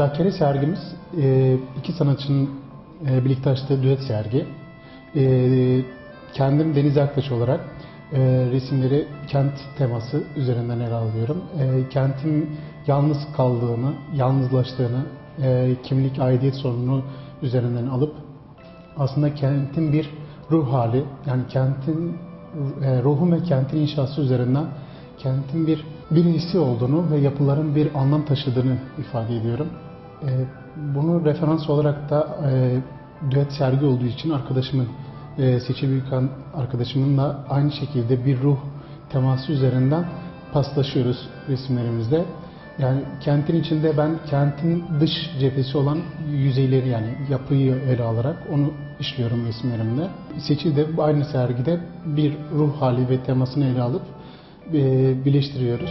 Müzakere sergimiz iki sanatçının birlikte açtığı düet sergi. Kendim Deniz Aktaş olarak resimleri kent teması üzerinden ele alıyorum. Kentin yalnız kaldığını, yalnızlaştığını, kimlik, aidiyet sorununu üzerinden alıp aslında kentin bir ruh hali, yani kentin ruhu ve kentin inşası üzerinden kentin bir hissi olduğunu ve yapıların bir anlam taşıdığını ifade ediyorum. Bunu referans olarak da düet sergi olduğu için arkadaşımın, Seçil Büyükan arkadaşımınla aynı şekilde bir ruh teması üzerinden paslaşıyoruz resimlerimizde. Yani kentin içinde ben kentin dış cephesi olan yüzeyleri, yani yapıyı ele alarak onu işliyorum resimlerimde. Seçil de aynı sergide bir ruh hali ve temasını ele alıp birleştiriyoruz.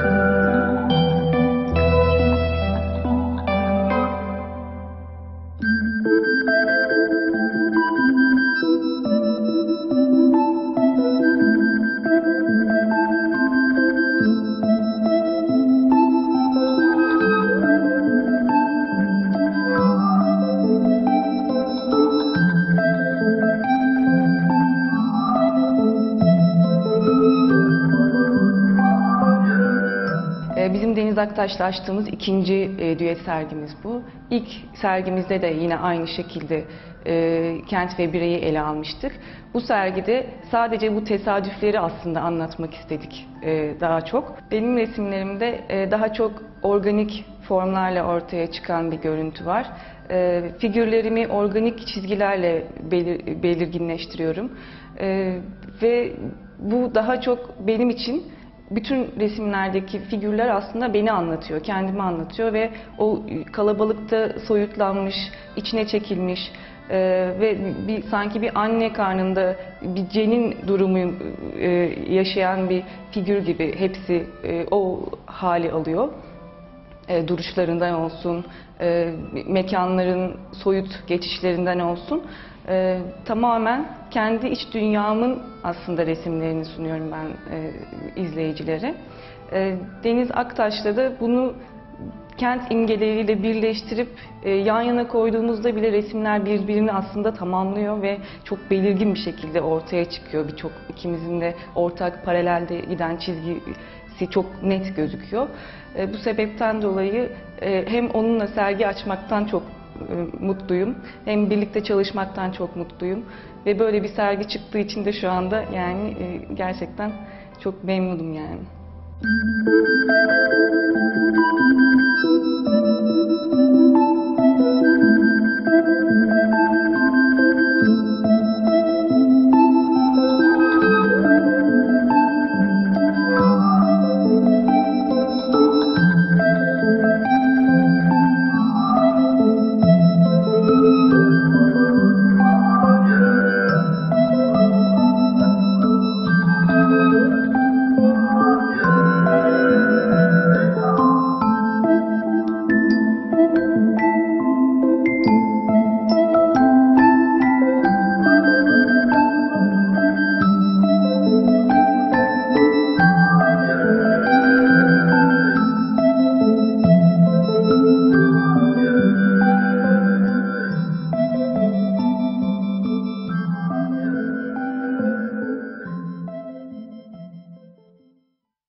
Bizim Deniz Aktaş'la açtığımız ikinci düet sergimiz bu. İlk sergimizde de yine aynı şekilde kent ve bireyi ele almıştık. Bu sergide sadece bu tesadüfleri aslında anlatmak istedik daha çok. Benim resimlerimde daha çok organik formlarla ortaya çıkan bir görüntü var. Figürlerimi organik çizgilerle belirginleştiriyorum. Ve bu daha çok benim için bütün resimlerdeki figürler aslında beni anlatıyor, kendimi anlatıyor ve o kalabalıkta soyutlanmış, içine çekilmiş ve sanki bir anne karnında bir cenin durumu yaşayan bir figür gibi hepsi o hali alıyor. Duruşlarından olsun, mekanların soyut geçişlerinden olsun. Tamamen kendi iç dünyamın aslında resimlerini sunuyorum ben izleyicilere. Deniz Aktaş'la da bunu kent imgeleriyle birleştirip yan yana koyduğumuzda bile resimler birbirini aslında tamamlıyor ve çok belirgin bir şekilde ortaya çıkıyor. Birçok ikimizin de ortak paralelde giden çizgisi çok net gözüküyor. Bu sebepten dolayı hem onunla sergi açmaktan çok mutluyum, hem birlikte çalışmaktan çok mutluyum ve böyle bir sergi çıktığı için de şu anda yani gerçekten çok memnunum yani.